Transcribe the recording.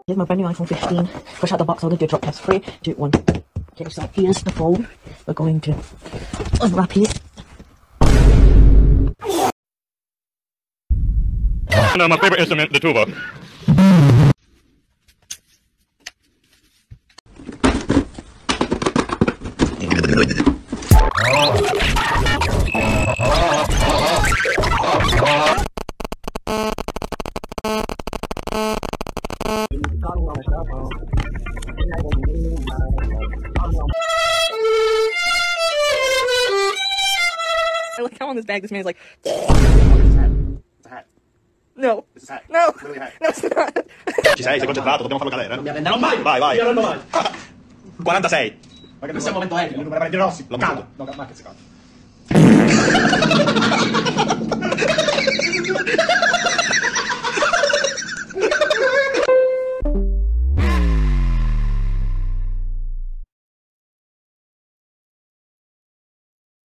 Here's my brand new iPhone 15. Fresh out the box, I'll do a drop test. 3, 2, 1. Okay, so here's the phone. We're going to unwrap it. Now my favorite instrument, the tuba. I look how on this bag this man's like. It's a hat. No. It's a hat. No. Literally a hat. No, it's not. Ci sei concentrato, dobbiamo farlo cadere. Non mi arrenderò mai! Vai, vai. Io non mai! 46. Ma che questo è un momento epico, il numero di Rossi. Lo Cado. muto. No, ma che si cado.